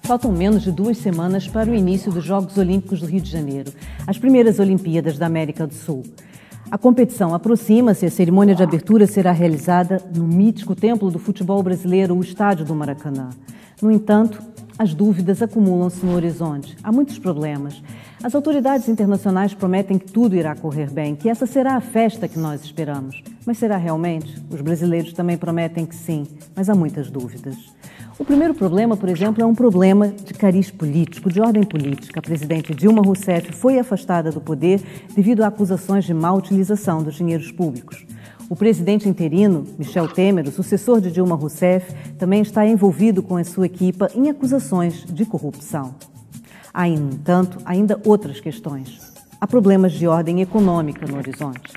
Faltam menos de 2 semanas para o início dos Jogos Olímpicos do Rio de Janeiro, as primeiras Olimpíadas da América do Sul. A competição aproxima-se e a cerimônia de abertura será realizada no mítico templo do futebol brasileiro, o Estádio do Maracanã. No entanto, as dúvidas acumulam-se no horizonte. Há muitos problemas. As autoridades internacionais prometem que tudo irá correr bem, que essa será a festa que nós esperamos. Mas será realmente? Os brasileiros também prometem que sim, mas há muitas dúvidas. O primeiro problema, por exemplo, é um problema de cariz político, de ordem política. A presidente Dilma Rousseff foi afastada do poder devido a acusações de má utilização dos dinheiros públicos. O presidente interino, Michel Temer, o sucessor de Dilma Rousseff, também está envolvido com a sua equipa em acusações de corrupção. Há, no entanto, ainda outras questões. Há problemas de ordem econômica no horizonte.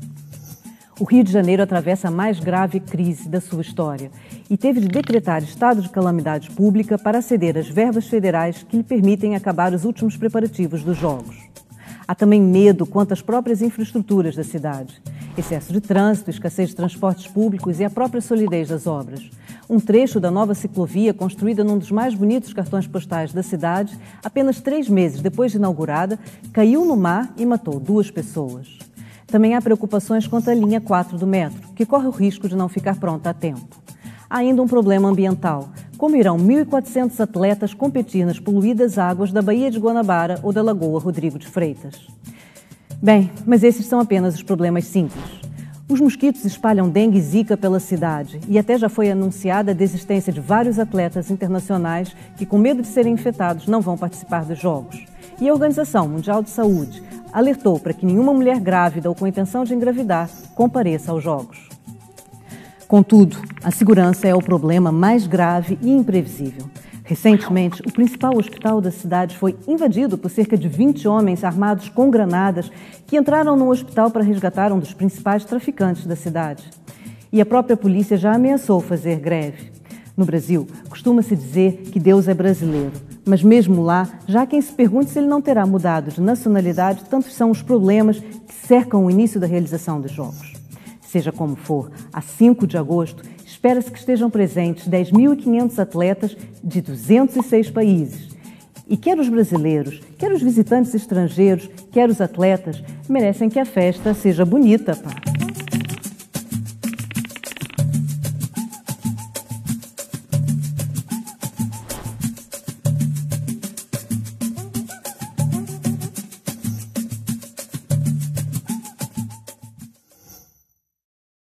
O Rio de Janeiro atravessa a mais grave crise da sua história e teve de decretar estado de calamidade pública para ceder às verbas federais que lhe permitem acabar os últimos preparativos dos Jogos. Há também medo quanto às próprias infraestruturas da cidade. Excesso de trânsito, escassez de transportes públicos e a própria solidez das obras. Um trecho da nova ciclovia, construída num dos mais bonitos cartões postais da cidade, apenas 3 meses depois de inaugurada, caiu no mar e matou 2 pessoas. Também há preocupações quanto à linha 4 do metro, que corre o risco de não ficar pronta a tempo. Há ainda um problema ambiental. Como irão 1.400 atletas competir nas poluídas águas da Baía de Guanabara ou da Lagoa Rodrigo de Freitas? Bem, mas esses são apenas os problemas simples. Os mosquitos espalham dengue e zika pela cidade e até já foi anunciada a desistência de vários atletas internacionais que, com medo de serem infectados, não vão participar dos Jogos. E a Organização Mundial de Saúde alertou para que nenhuma mulher grávida ou com intenção de engravidar compareça aos Jogos. Contudo, a segurança é o problema mais grave e imprevisível. Recentemente, o principal hospital da cidade foi invadido por cerca de 20 homens armados com granadas que entraram no hospital para resgatar um dos principais traficantes da cidade. E a própria polícia já ameaçou fazer greve. No Brasil, costuma-se dizer que Deus é brasileiro, mas mesmo lá, já há quem se pergunte se ele não terá mudado de nacionalidade, tantos são os problemas que cercam o início da realização dos Jogos. Seja como for, a 5 de agosto, espera-se que estejam presentes 10.500 atletas de 206 países. E quer os brasileiros, quer os visitantes estrangeiros, quer os atletas, merecem que a festa seja bonita, pá.